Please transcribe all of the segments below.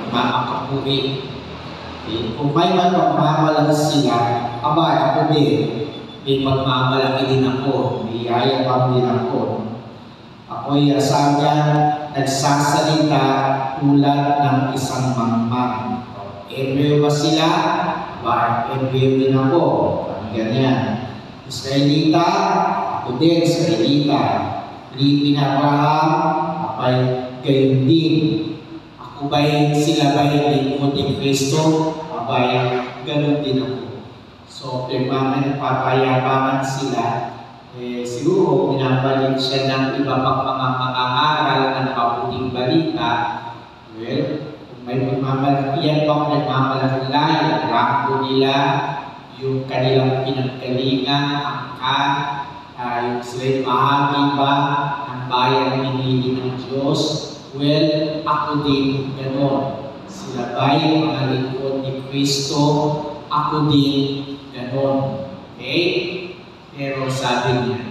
nagmamakapuri. Kung may pagmamalaki sila, abay, ako din. May pagmamalaki din ako. May yayabang din ako. Ako'y asanya, nagsasalita tulad ng isang mangmang. Ebreo ba sila? Abay, Ebreo din ako. Ganyan. Israelita, ako din, Israelita. Pilipin Abraham, abay, gayon din. Ako ba'y sila ba'y lingkod ni Kristo? Abay, ganon din ako. So, nagpapayabangan sila. Siguro, pinabalik siya ng iba pang mga pangangaral ng mabuting balita. Well, kung may pagmamalaki bang nagmamalaki yung rangko nila, yung kanilang pinagkalingan, angkan, yung sila'y mahagi ba ng bayan pinili ng Diyos. Well, ako din ganon. Sila ba'y mga lingkod ni Kristo? Ako din ganon. Okay? Pero sabi niya,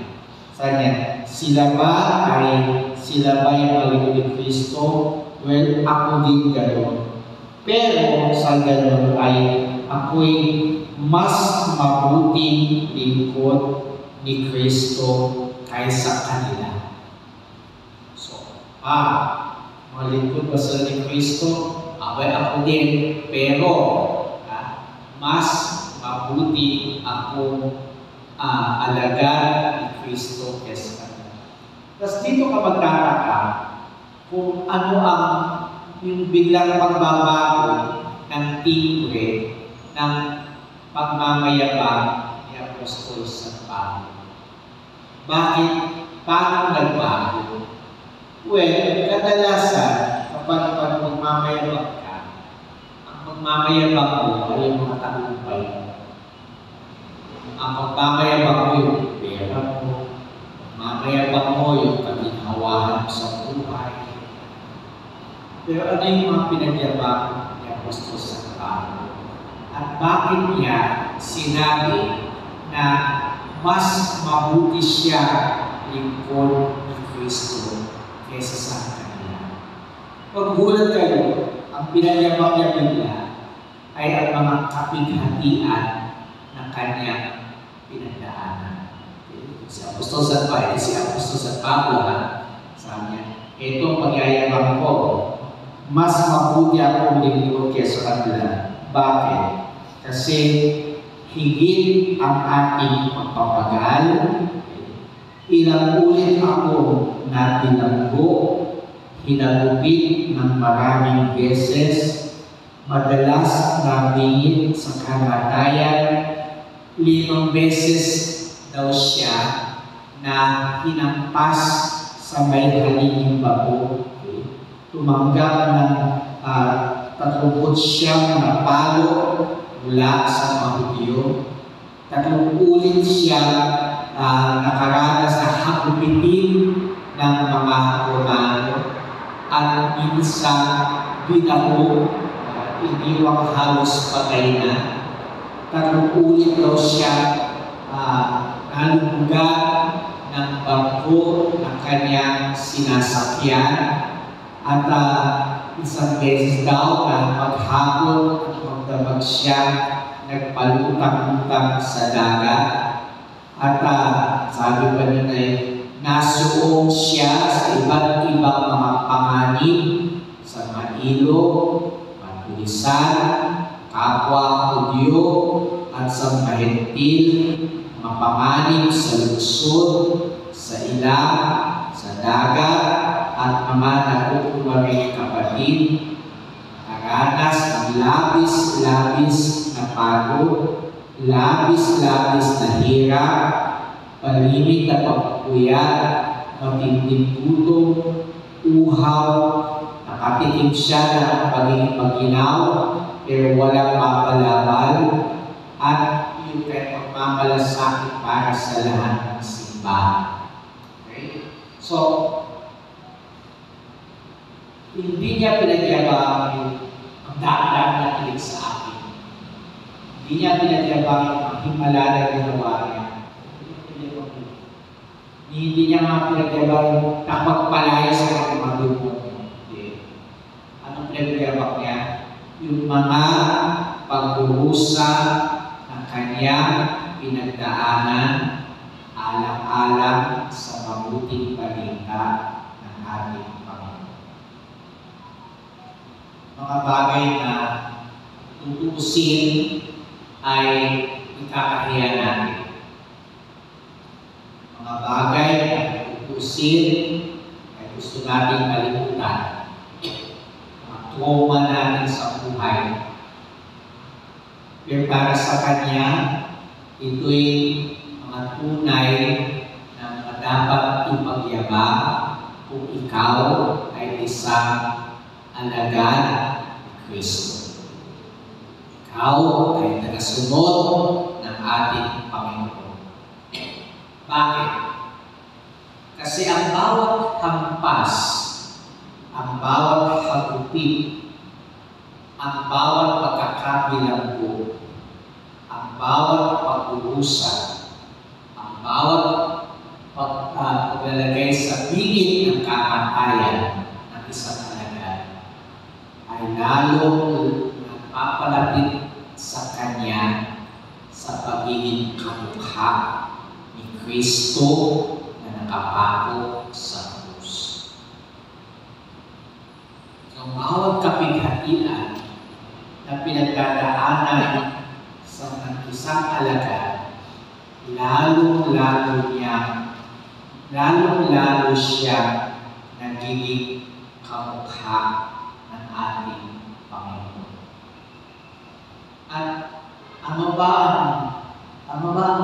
sila ba'y mga lingkod ni Kristo? Well, ako din ganon. Pero sa ganon ay ako'y mas mabuting lingkod ni Kristo kaysa kanila. So, mga lingkod ba sila ni Kristo? Abay, ako din. Pero, mas mabuti akong alagad ni Kristo kaysa kanila. Tapos dito ka magtataka kung ano ang yung biglang pagbabago ng timbre ng pagmamayabang ni Apostol San Pablo. Bakit? Paano nagbago? Well, kadalasan, kapag magmamayabang ka, ang magmamayabang mo ay yung mga tagumpay. Ang magmamayabang mo yung pera mo, magmamayabang mo yung kaginhawahan mo sa buhay. Pero ano yung mga pinagyabang ni Apostol San Pablo? At bakit niya sinabi na mas mabuti siya lingkod ni Kristo kaysa sa kanila? Paggulat kayo, ang pinagyabang niya bigla ay ang mga kapighatian ng kanyang pinagdaanan. Si Apostol San Pablo, sabi niya, ito pagyayabang ko, mas mabuti akong lingkod kaysa kanila. Bakit? Kasi higit ang ating pagpapagal, ilang ulit ako na tinanggo, hinagupit ng maraming beses, madalas nabingit sa kamatayan, 5 beses daw siya na hinampas sa may halihing bako. Tumanggap ng 39 na palo mula sa mga Hudyo. 3 ulit siya nakaranas na hakupitin ng mga Romano at minsan binako, iniwang halos patay na. 3 ulit daw siya nalunggan ng bangko ng kanyang sinasakyan at isang beses daw na maghapon at magdamag siya, nagpalutang-lutang sa dagat. At sabi pa niya na nasuong siya sa iba't ibang mga panganib sa mga ilog, matulisan, kapwa Hudyo, at sa mga hentil, mga panganib sa lungsod, sa ilang, sa dagat, at mga nakukuwaring kapatid, nakaranas ng labis-labis na pagod, labis-labis na hirap, palimig na pagpupuyat, matinding gutom, uhaw, nakatikim siya ng pagiging maginaw, pero walang mapalabal, at yung kahit magmamalasakit para sa lahat ng simbahan. Okay? So, hindi niya pinagyabang yung ang dami-dami na kilig sa akin. Hindi niya pinagyabang yung ang himala na ginawa niya. Hindi niya nga pinagyabang yung napagpalaya sa mga dumot. Anong pinagyabang niya yung mga pagdurusa ng kanyang pinagdaanan alang-alang sa mabuting balita ng ating Panginoon. Mga bagay na tutuusin ay ikakahiya natin. Mga bagay na tutuusin ay gusto natin kalimutan. Mga trauma natin sa buhay. Pero para sa Kanya, ito'y mga tunay na dapat ipagyabang kung ikaw ay isang alagad ni Kristo. Ikaw ay tagasunod ng ating Panginoon. Bakit? Kasi ang bawat hampas, ang bawat hagupit, ang bawat pagkakabilanggo, ang bawat pag-uusap, ang bawat paglalagay sa bingit ng kamatayan ng isang alagad ay lalong nagpapalapit sa Kanya sa pagiging kamukha ni Kristo na nakapako sa krus. Ang bawat kapighatian na pinagdadaanan sa isang alagad, lalong-lalo siya nagiging kamukha ng ating Panginoon. At ano ba ang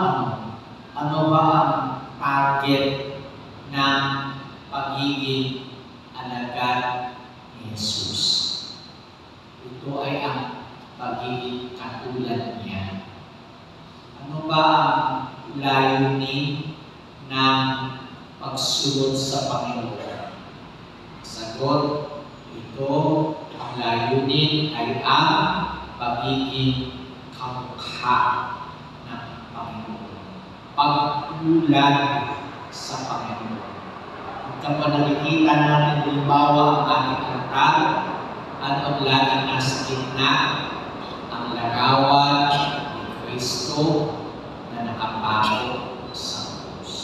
target ng pagiging alagad ni Jesus? Ito ay ang pagiging katulad niya. Ano ba ang layunin ng pagsunod sa Panginoon? Sagot, ito ang layunin ay ang pagiging kamukha ng Panginoon. Pagtulad sa Panginoon. Kapag nakikita natin halimbawa ang ating altar, at ang laging nasa gitna ang larawan ni Kristo na nakapako sa krus.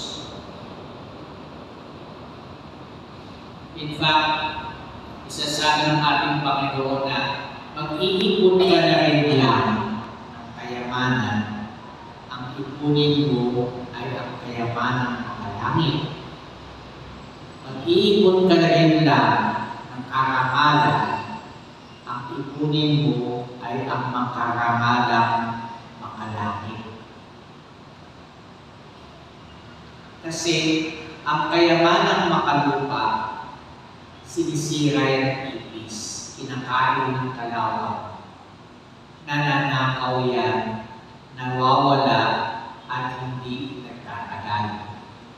In fact, isasabi ng ating Panginoon na mag-iipon ka na rin lang ng kayamanan. Ang ipunin mo ay ang kayamanan ng langit. Mag-iipon ka na rin lang ng karamalan. Ang ipunin mo ay ang makaramalang makalangit. Kasi ang kayamanang makalupa, sinisira yung ipis, kinakain ng kalawang, nananakaw yan, nawawala at hindi nagtatagal.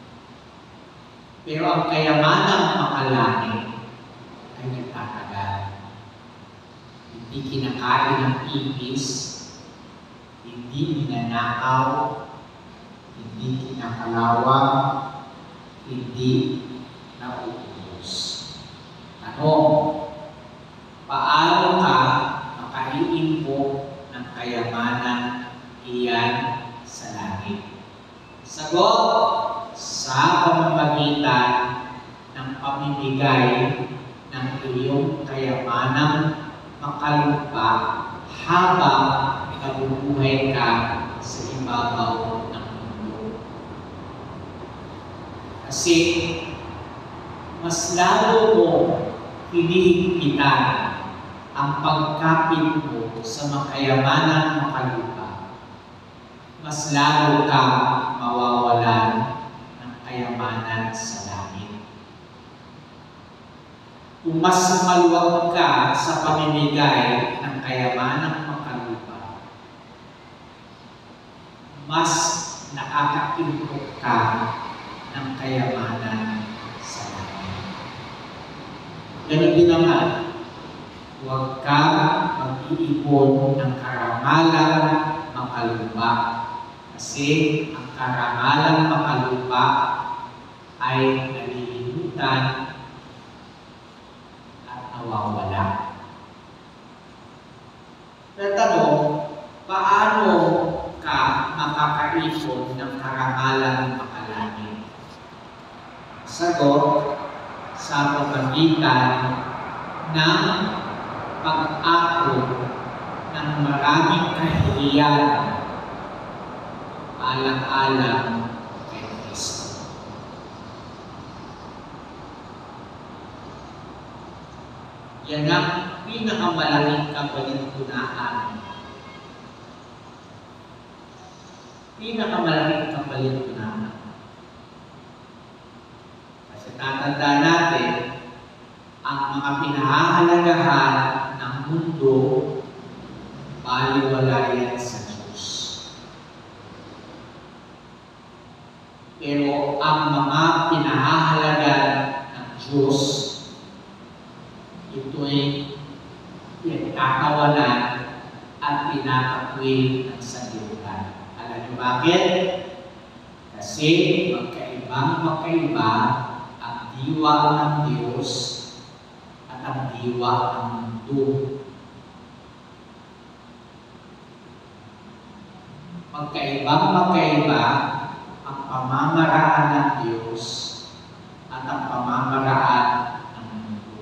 Pero ang kayamanang makalangit ay nagtatagal. Hindi kinakain ng ipis, hindi ninanakaw, hindi kinakalawang, hindi nauubos. Tanong, paano ka makaiimpok ng kayamanan iyan sa langit? Sagot, sa pamamagitan ng pamimigay ng iyong kayamanang makalupa habang nabubuhay ka sa ibabaw ng mundo. Kasi mas lalo mo hinihigpitan ang pagkapit mo sa makayamanang makalupa. Mas lalo ka mawawalan ng kayamanan sa langit. Kung mas maluwag ka sa pamimigay ng kayamanang makalupa, mas nakakaimpok ka ng kayamanan sa langit. Ganun din naman, huwag ka mag-iipon ng karamalang makalupa. Kasi ang karamalang makalupa ay nalilimutan at nawawala. pamamagitan ng pag-ako ng maraming kahihiyan alang-alang kay Kristo. Yan ang pinakamalaking kabalintunaan. Pinakamalaking kabalintunaan. Kasi tatanda natin, ang mga pinahahalagahan ng mundo, baliwala yan sa Diyos. Pero ang mga pinahahalagan ng Diyos, ito'y pinagkakawalan at pinakapuwi ng sanlibutan. Alam niyo bakit? Kasi magkaiba ang diwa ng Diyos at ang diwa ng mundo. Magkaiba ang pamamaraan ng Diyos at ang pamamaraan ng mundo.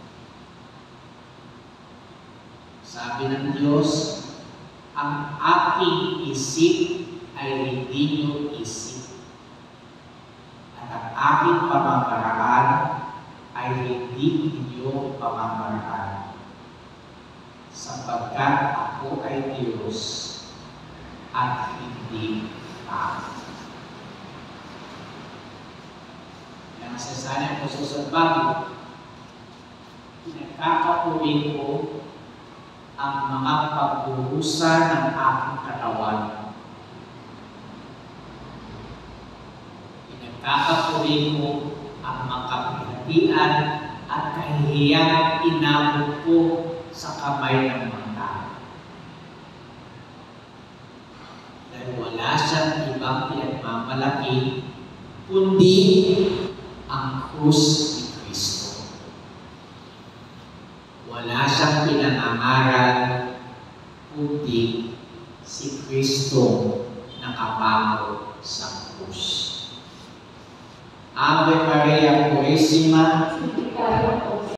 Sabi ng Diyos, ang aking isip ay hindi niyo isip, at ang aking pamamaraan ay hindi ninyo pamamaraan, sapagkat ako ay Diyos at hindi tao. Yan ang sasanay ko sa bago. Pinagkakapuri ko ang mga pagbuhusa ng aking katawan. Pinagkakapuri ko ang mga kapighatian at kahihiyang inabot ko sa kamay ng mga tao. Dahil wala siyang ibang pinagmamalaki kundi ang krus ni Kristo. Wala siyang pinangangaral kundi si Kristo nakapako sa krus. Ave Maria Purísima,